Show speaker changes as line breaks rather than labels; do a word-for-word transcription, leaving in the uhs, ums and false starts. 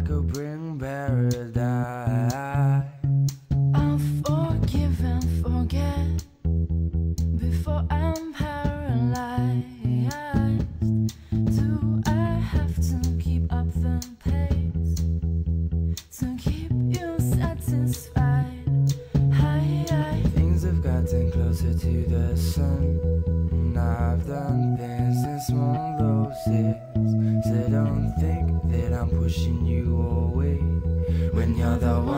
could bring paradise.
I'll forgive and forget before I'm paralyzed. Do I have to keep up the pace to keep you satisfied? Hi, hi.
Things have gotten closer to the sun, and I've done things in small doses. So don't think that I'm pushing you away when you're the one